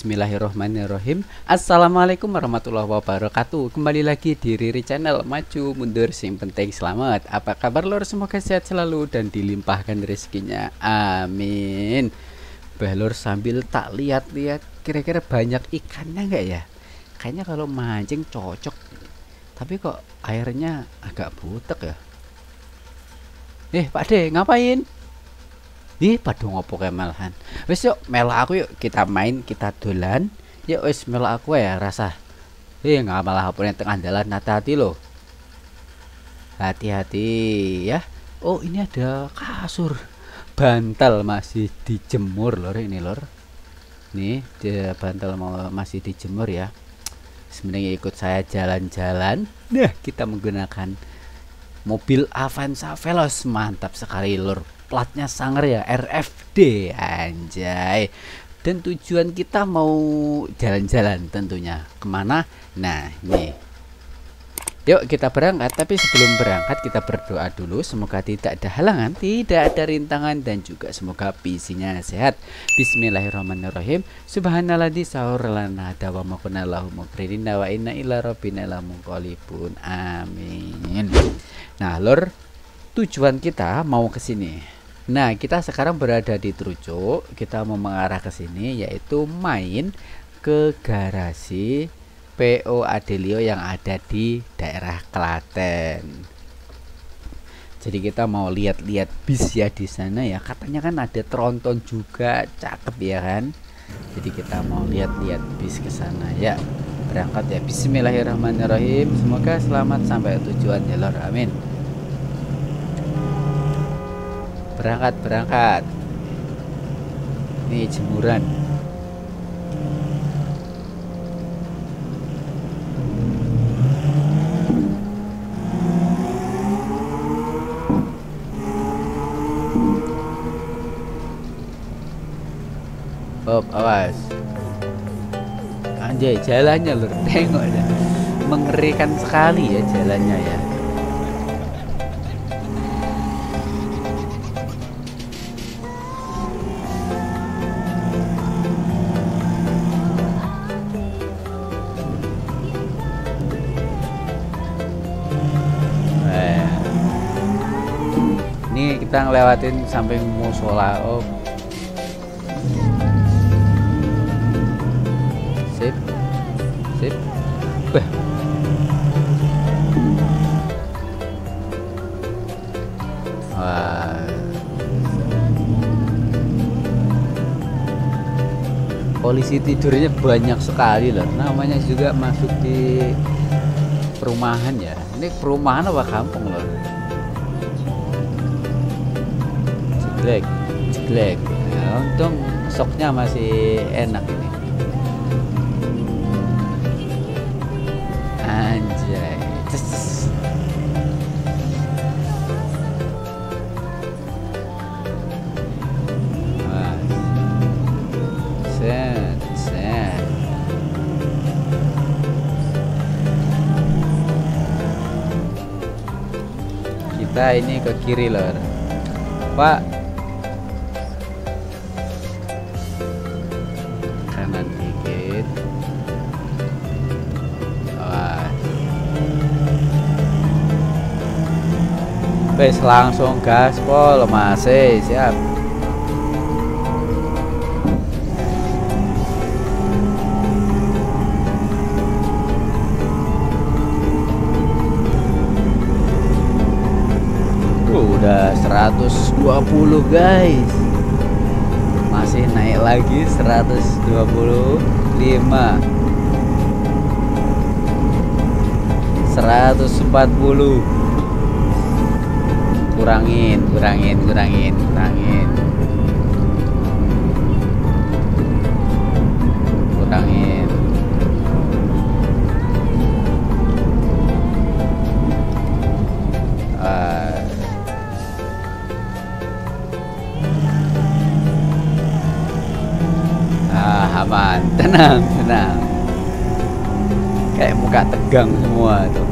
Bismillahirrohmanirrohim. Assalamualaikum warahmatullahi wabarakatuh. Kembali lagi di Riri Channel. Maju mundur sing penting selamat. Apa kabar lor? Semoga sehat selalu dan dilimpahkan rezekinya. Amin. Balor sambil tak lihat-lihat kira-kira banyak ikannya enggak ya? Kayaknya kalau mancing cocok. Tapi kok airnya agak butek ya? Pak De, ngapain? Padha ngopo kae malahan. Wis yuk melo aku yuk kita main, kita dolan. Yuk wis melo aku ya rasa. Nggak malah hapune tengah jalan, hati-hati loh. Hati-hati ya. Oh, ini ada kasur. Bantal masih dijemur lor ini lor. Nih, bantal masih dijemur ya. Sebenarnya ikut saya jalan-jalan. Nah, kita menggunakan mobil Avanza Veloz. Mantap sekali lor. Platnya sangar ya, RFD anjay. Dan tujuan kita mau jalan-jalan tentunya. Kemana? Nah nih, yuk kita berangkat. Tapi sebelum berangkat kita berdoa dulu. Semoga tidak ada halangan, tidak ada rintangan, dan juga semoga PC-nya sehat. Bismillahirrahmanirrahim. Subhanalladzi sahur lana dawa makuna lahu muqridina wa inna ila rabbina lamunqalibun. Amin. Nah lor, tujuan kita mau ke sini. Nah, kita sekarang berada di Trucuk. Kita mau mengarah ke sini, yaitu main ke garasi PO Adelio yang ada di daerah Klaten. Jadi kita mau lihat-lihat bis ya di sana ya. Katanya kan ada tronton juga, cakep ya kan. Jadi kita mau lihat-lihat bis ke sana ya. Berangkat ya. Bismillahirrahmanirrahim. Semoga selamat sampai tujuan ya lor. Amin. Berangkat. Ini jemuran. Bob, awas. Anjay, jalannya lur, tengok dah. Mengerikan sekali ya jalannya ya. Ini kita ngelewatin samping musola. Oh, sip. Bah. Wah. Polisi tidurnya banyak sekali loh. Namanya juga masuk di perumahan ya. Ini perumahan apa kampung loh? Jeglek. Nah, untung soknya masih enak ini. Anjay. Wah. Set. Kita ini ke kiri lor. Pak, kanan dikit. Wes langsung gaspol masih siap. Udah 120 guys. Masih naik lagi 125, 140. Kurangin. Aman, tenang. Kayak muka tegang semua tuh.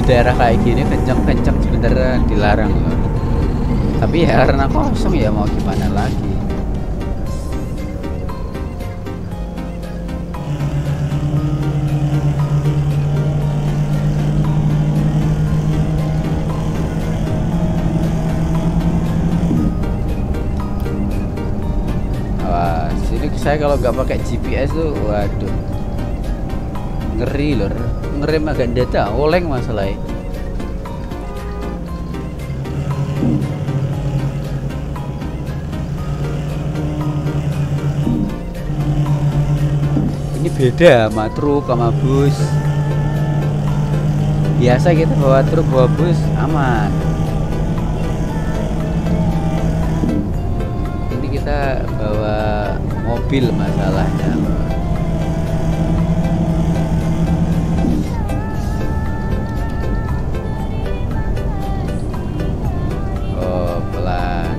daerah kayak gini kenceng-kenceng sebenarnya dilarang loh. Tapi ya karena kosong ya mau gimana lagi. Wah, sini saya kalau nggak pakai GPS tuh, waduh, ngeri lor, ngerem agak dada, oleng masalahnya. Ini beda sama truk sama bus. Biasa kita bawa truk bawa bus aman. Ini kita bawa mobil masalahnya loh. Oh pelan.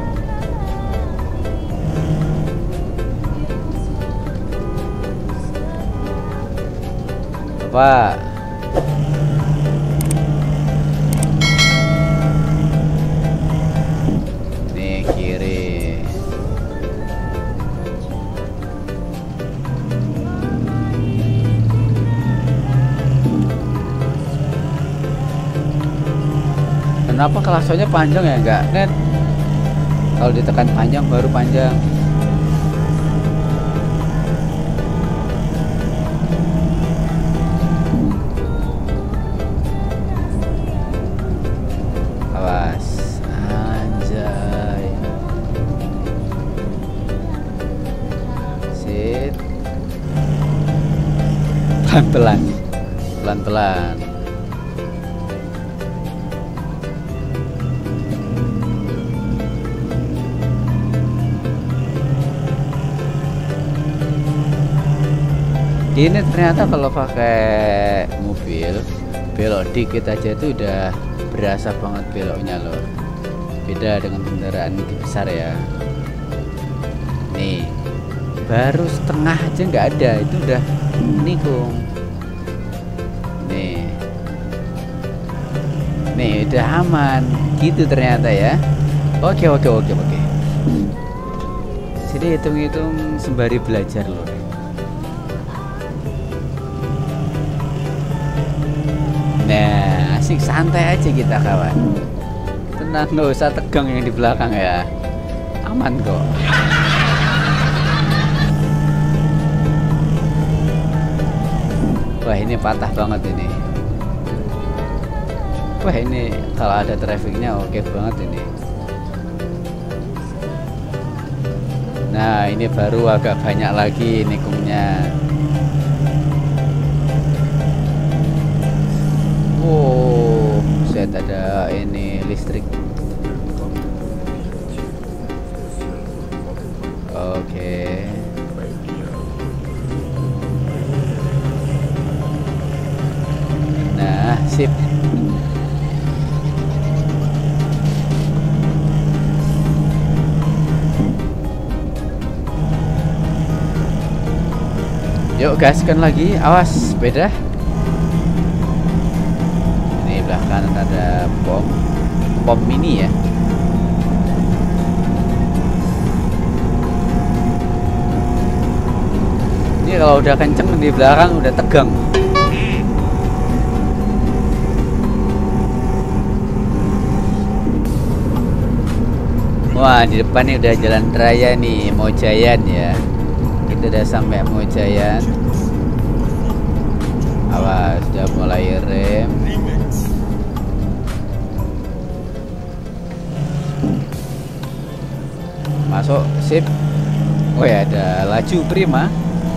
Pak, nih kiri. Kenapa klasonya panjang ya? Enggak net. Kalau ditekan panjang baru panjang. Awas, anjay. Sit. Pelan-pelan. Pelan-pelan. Ini ternyata kalau pakai mobil belok dikit aja itu udah berasa banget beloknya loh. Beda dengan kendaraan besar ya. Nih baru setengah aja nggak ada itu udah nikung. Nih udah aman gitu ternyata ya. Oke. Jadi hitung-hitung sembari belajar loh. Nah, asik santai aja kita kawan. Tenang, nggak usah tegang yang di belakang ya. Aman kok. Wah ini patah banget ini. Wah ini kalau ada trafficnya oke banget ini. Nah ini baru agak banyak lagi nikungnya. Oh, set ada ini listrik. Oke. Nah, sip. Yuk gaskan lagi, awas sepeda. Kanan ada pom mini ya. Ini kalau udah kenceng di belakang udah tegang. Wah di depan nih udah jalan raya nih Mojayan ya. Kita udah sampai Mojayan. Awas udah mulai rem. Masuk, sip. Oh ya ada laju prima.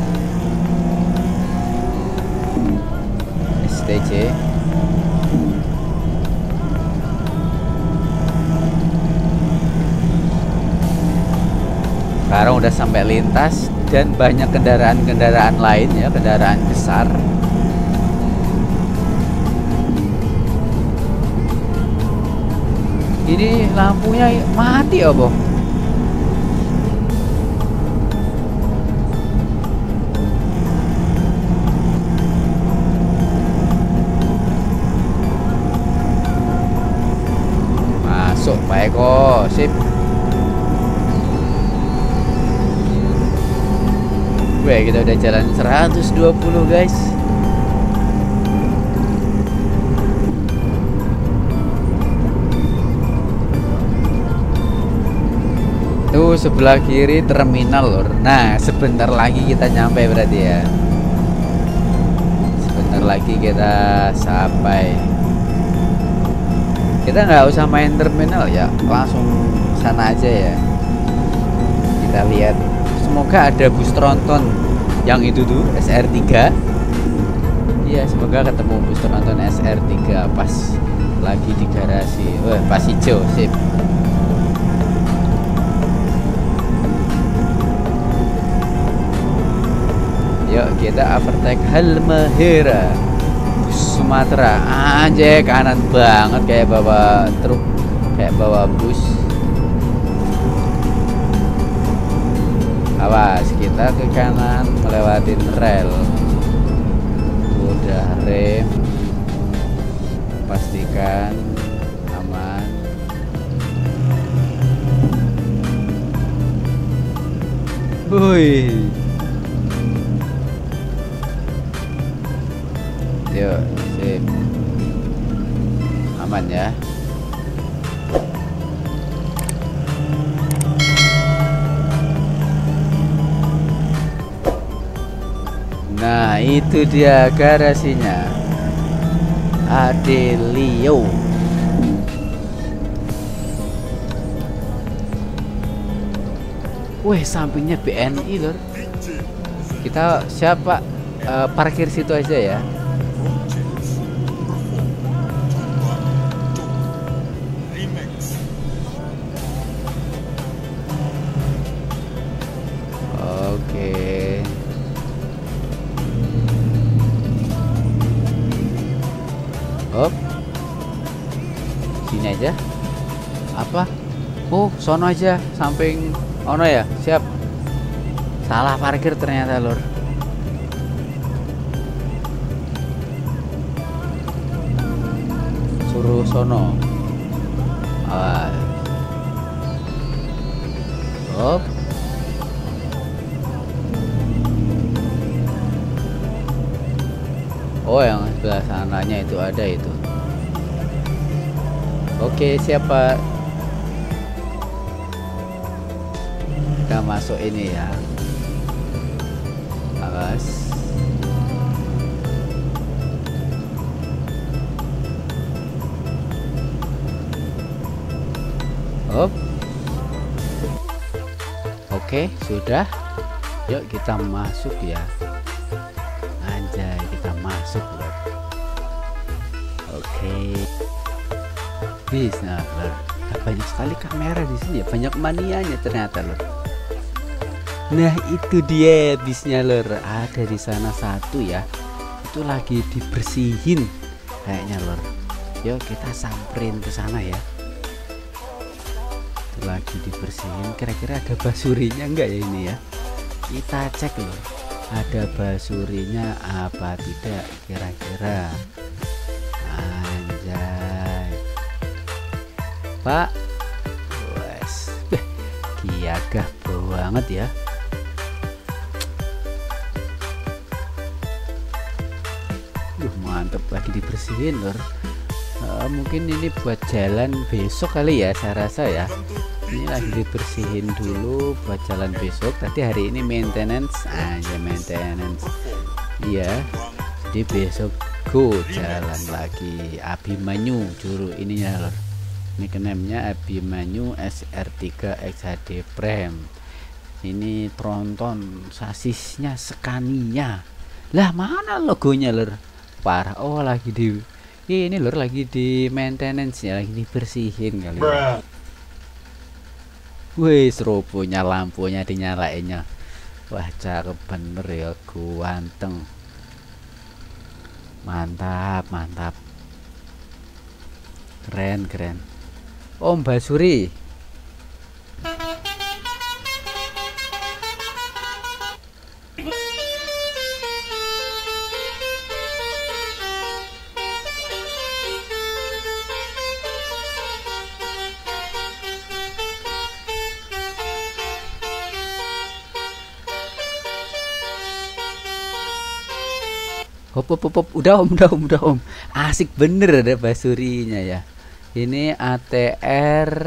STC. Sekarang udah sampai lintas dan banyak kendaraan-kendaraan lain ya, kendaraan besar. Ini lampunya mati ya, Boh? Sampai kok, sip. Weh, kita udah jalan 120 guys. Tuh sebelah kiri terminal lor. Nah sebentar lagi kita nyampe berarti ya. Sebentar lagi kita sampai. Kita nggak usah main terminal ya, langsung sana aja ya. Kita lihat. Semoga ada bus tronton yang itu tuh SR3. Iya semoga ketemu bus tronton SR3 pas lagi di garasi. Wah pas hijau sip. Yuk kita overtake Halmahera Sumatera. Anjay kanan banget kayak bawa truk, kayak bawa bus. Awas kita ke kanan melewatin rel. Udah rem, pastikan aman. Woi. Yuk, sip. Aman ya. Nah, itu dia garasinya. Adelio. Wih, sampingnya BNI lor. Kita siapa parkir situ aja ya. Hop, sini aja. Apa? Oh, sono aja, samping ono ya. Siap. Salah parkir ternyata lor. Suruh sono. Awas. Hop. Oh yang sebelah sananya itu ada itu. Oke siapa? Kita masuk ini ya. Awas. Hop. Oke sudah. Yuk kita masuk ya. Anjay kita masuk lor. Oke. Bisa lor. Banyak sekali kamera di sini ya, banyak manianya ternyata lor. Nah itu dia bisnya lor, ada di sana satu ya. Itu lagi dibersihin kayaknya lor. Yuk kita samperin ke sana ya. Itu lagi dibersihin. Kira-kira ada basurinya enggak ya ini ya? Kita cek lor. Ada basurinya apa tidak kira-kira. Anjay Pak, wes gagah banget ya. Mantep lagi dibersihin lor. Mungkin ini buat jalan besok kali ya, saya rasa ya. Ini lagi dibersihin dulu buat jalan besok. Tadi hari ini maintenance aja, maintenance. Iya. Jadi besok go jalan lagi Abimanyu juru ininya lor. Ini kenemnya Abimanyu SR3 XHD Prime. Ini tronton sasisnya Scania. Lah mana logonya lor? Parah. Oh lagi di ini lor, lagi di maintenance ya, lagi dibersihin kali ya. Wih, strobonya lampunya dinyalainnya. Wah, cakep bener ya, ganteng. Mantap, mantap. Keren, keren. Om Basuri. Hop, udah om, asik bener ada basurinya ya. Ini ATR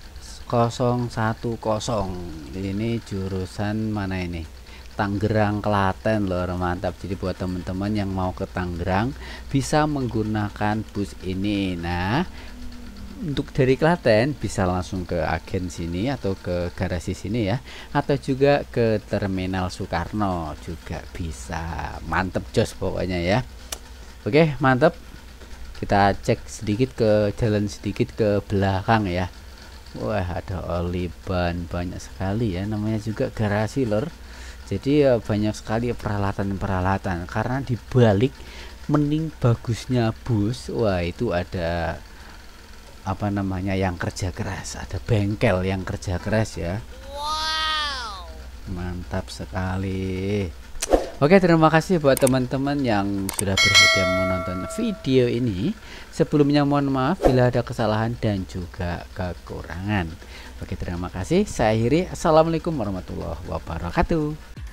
010, ini jurusan mana ini, Tangerang Klaten lor, mantap. Jadi buat teman-teman yang mau ke Tangerang bisa menggunakan bus ini. Nah, untuk dari Klaten bisa langsung ke agen sini atau ke garasi sini ya, atau juga ke Terminal Soekarno juga bisa. Mantep jos pokoknya ya. Oke, mantap. Kita cek sedikit ke jalan sedikit ke belakang ya. Wah, ada oli ban banyak sekali ya, namanya juga garasi lor. Jadi ya banyak sekali peralatan-peralatan, karena dibalik mending bagusnya bus, wah itu ada apa namanya yang kerja keras, ada bengkel yang kerja keras ya. Wow, mantap sekali. Oke, terima kasih buat teman-teman yang sudah bersedia menonton video ini. Sebelumnya mohon maaf bila ada kesalahan dan juga kekurangan. Oke, terima kasih. Saya akhiri. Assalamualaikum warahmatullahi wabarakatuh.